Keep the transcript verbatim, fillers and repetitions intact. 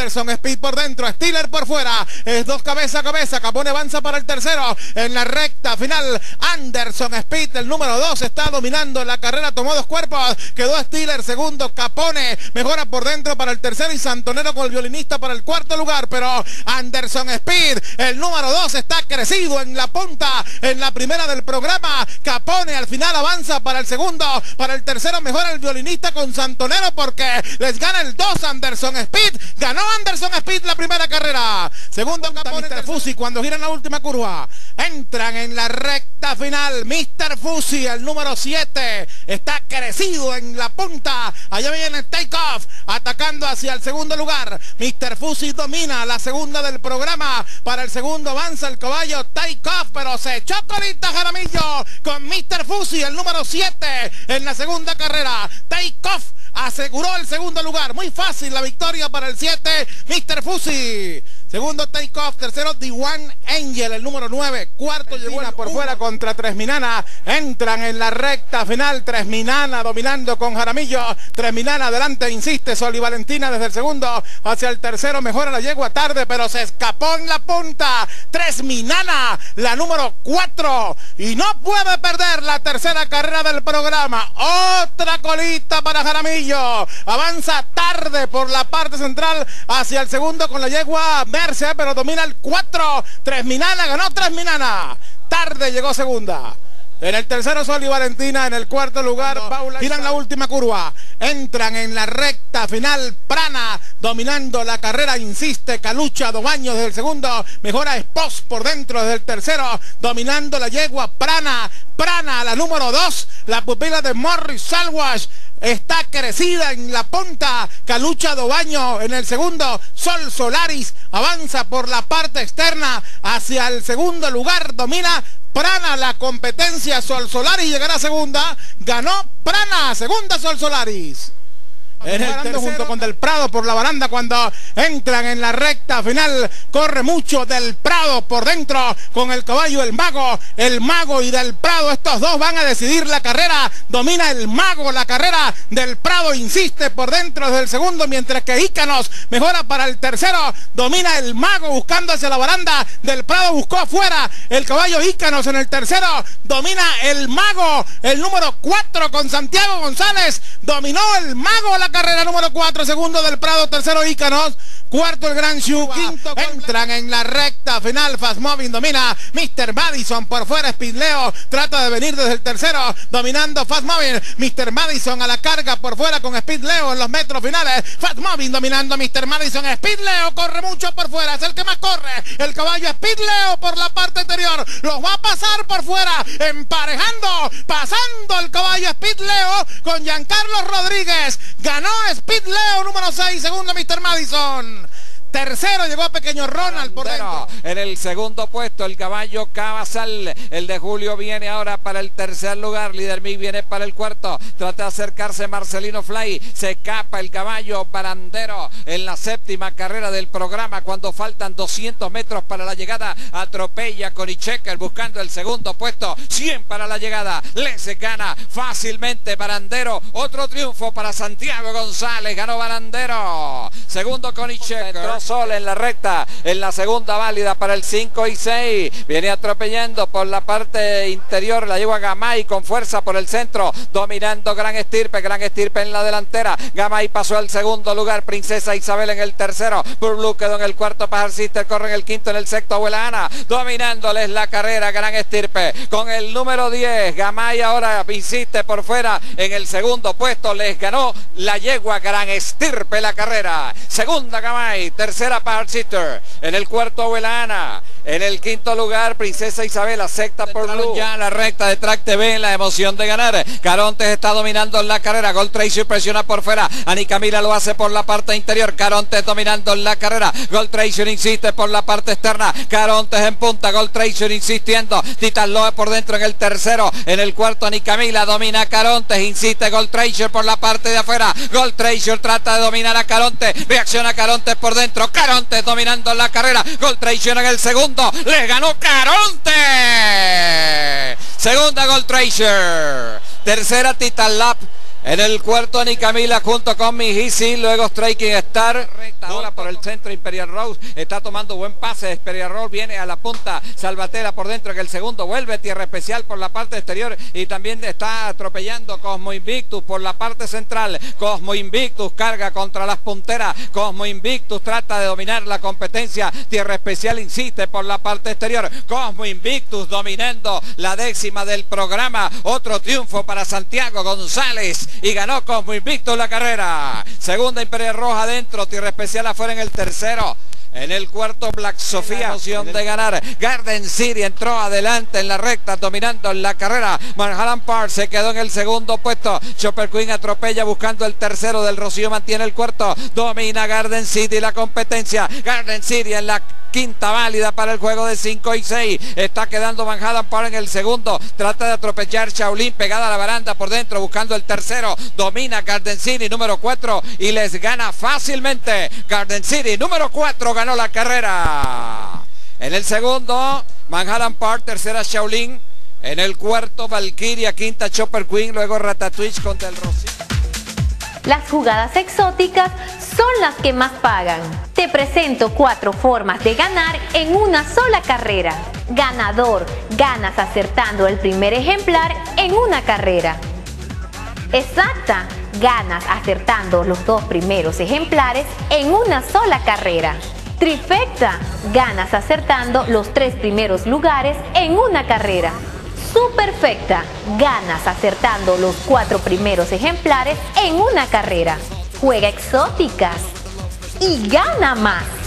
Anderson Speed por dentro, Stiller por fuera, es dos cabeza a cabeza, Capone avanza para el tercero, en la recta final, Anderson Speed, el número dos, está dominando la carrera, tomó dos cuerpos, quedó Stiller segundo, Capone mejora por dentro para el tercero y Santonero con el violinista para el cuarto lugar, pero Anderson Speed, el número dos, está crecido en la punta, en la primera del programa, Capone al final avanza para el segundo, para el tercero mejora el violinista con Santonero porque les gana el dos Anderson Speed, ganó Anderson Speed la primera carrera, segundo Capone, mister Fusi cuando gira en la última curva, entran en la recta final, mister Fusi, el número siete, está crecido en la punta, allá viene el take off, atacando hacia el segundo lugar, mister Fusi domina la segunda del programa, para el segundo avanza el caballo take off, pero se echó colita Jaramillo con mister Fusi, el número siete, en la segunda carrera, take off, aseguró el segundo lugar, muy fácil la victoria para el siete, mister Fusi. Segundo take off, tercero D uno Angel, el número nueve, cuarto llegó por fuera contra Tresminana, entran en la recta final, Tresminana dominando con Jaramillo, Tresminana adelante, insiste Sol y Valentina desde el segundo hacia el tercero, mejora la yegua tarde, pero se escapó en la punta, Tresminana, la número cuatro, y no puede perder la tercera carrera del programa, otra colita para Jaramillo, avanza tarde por la parte central hacia el segundo con la yegua Merce, pero domina el cuatro, Tresminana, ganó Tresminana, tarde llegó segunda. En el tercero Sol y Valentina, en el cuarto lugar Paula. Giran la última curva, entran en la recta final, Prana dominando la carrera, insiste Calucha Dobaño desde el segundo, mejora Espos por dentro desde el tercero, dominando la yegua Prana, Prana la número dos, la pupila de Morris Salwash está crecida en la punta, Calucha Dobaño en el segundo, Sol Solaris avanza por la parte externa hacia el segundo lugar, domina Prana la competencia, Sol Solaris llegará a segunda, ganó Prana, segunda Sol Solaris. En el tercero, junto con Del Prado por la baranda cuando entran en la recta final, corre mucho Del Prado por dentro con el caballo El Mago, El Mago y Del Prado, estos dos van a decidir la carrera, domina El Mago la carrera, Del Prado insiste por dentro desde el segundo, mientras que Ícanos mejora para el tercero, domina El Mago buscando hacia la baranda, Del Prado buscó afuera, el caballo Ícanos en el tercero, domina El Mago, el número cuatro con Santiago González, dominó El Mago la carrera número cuatro, segundo Del Prado, tercero Ícanos, cuarto el Gran Shu, quinto entran en la recta final, Fastmoving domina, mister Madison por fuera, Speedleo trata de venir desde el tercero, dominando Fastmoving, mister Madison a la carga por fuera con Speedleo en los metros finales, Fastmoving dominando mister Madison, Speedleo corre mucho por fuera, es el que más corre, el caballo Speedleo por la parte exterior, los va a pasar por fuera, emparejando, pasando el caballo Speedleo con Giancarlo Rodríguez, ganó Speedleo número seis, segundo mister Madison. Tercero llegó Pequeño Ronald por dentro. En el segundo puesto el caballo Cabazal, el de Julio viene ahora para el tercer lugar, Líder Mig viene para el cuarto, trata de acercarse Marcelino Fly, se escapa el caballo Barandero en la séptima carrera del programa cuando faltan doscientos metros para la llegada, atropella Corichecker buscando el segundo puesto, cien para la llegada, les gana fácilmente Barandero, otro triunfo para Santiago González, ganó Barandero, segundo Corichecker. Sol en la recta, en la segunda válida para el cinco y seis, viene atropellando por la parte interior, la lleva Gamay con fuerza por el centro, dominando Gran Estirpe, Gran Estirpe en la delantera, Gamay pasó al segundo lugar, Princesa Isabel en el tercero, Blue quedó en el cuarto, Pajar Sister corre en el quinto, en el sexto Abuela Ana, dominándoles la carrera Gran Estirpe, con el número diez, Gamay ahora insiste por fuera, en el segundo puesto les ganó la yegua Gran Estirpe la carrera, segunda Gamay, tercera Pajar Sister, en el cuarto Abuela Ana, en el quinto lugar Princesa Isabela, sexta por Blue. Ya la recta de Track T V, la emoción de ganar, Carontes está dominando en la carrera, Gold Tracer presiona por fuera, Ani Camila lo hace por la parte interior, Carontes dominando en la carrera, Gold Tracer insiste por la parte externa, Carontes en punta, Gold Tracer insistiendo, Titan Loe por dentro en el tercero, en el cuarto Ani Camila domina a Carontes, insiste Gold Tracer por la parte de afuera, Gold Tracer trata de dominar a Carontes, reacciona Carontes por dentro, Carontes dominando la carrera, Gold Tracer en el segundo, les ganó Carontes, segunda Gold Tracer, tercera Titan Lab, En el cuarto, Ni Camila junto con Mi Easy, luego Striking Star. Recta ahora por el centro, Imperial Rose está tomando buen pase. Imperial Rose viene a la punta, Salvatella por dentro, en el segundo vuelve Tierra Especial por la parte exterior y también está atropellando Cosmo Invictus por la parte central. Cosmo Invictus carga contra las punteras. Cosmo Invictus trata de dominar la competencia. Tierra Especial insiste por la parte exterior. Cosmo Invictus dominando la décima del programa. Otro triunfo para Santiago González. Y ganó Cosmo Invictus la carrera. Segunda, Imperial Roja adentro, Tierra Especial afuera en el tercero. En el cuarto, Black Sofía, opción de ganar. Garden City entró adelante en la recta, dominando en la carrera. Manhattan Park se quedó en el segundo puesto. Chopper Queen atropella buscando el tercero. Del Rocío mantiene el cuarto. Domina Garden City la competencia. Garden City en la quinta válida para el juego de cinco y seis. Está quedando Manhattan Park en el segundo. Trata de atropellar Shaolin pegada a la baranda por dentro buscando el tercero. Domina Garden City número cuatro y les gana fácilmente. Garden City número cuatro ganó la carrera. En el segundo, Manhattan Park, tercera Shaolin. En el cuarto, Valkyria, quinta Chopper Queen, luego Ratatouille con Del Rocío. Las jugadas exóticas son las que más pagan. Te presento cuatro formas de ganar en una sola carrera. Ganador, ganas acertando el primer ejemplar en una carrera. Exacta, ganas acertando los dos primeros ejemplares en una sola carrera. Trifecta, ganas acertando los tres primeros lugares en una carrera. Superfecta, ganas acertando los cuatro primeros ejemplares en una carrera. Juega exóticas y gana más.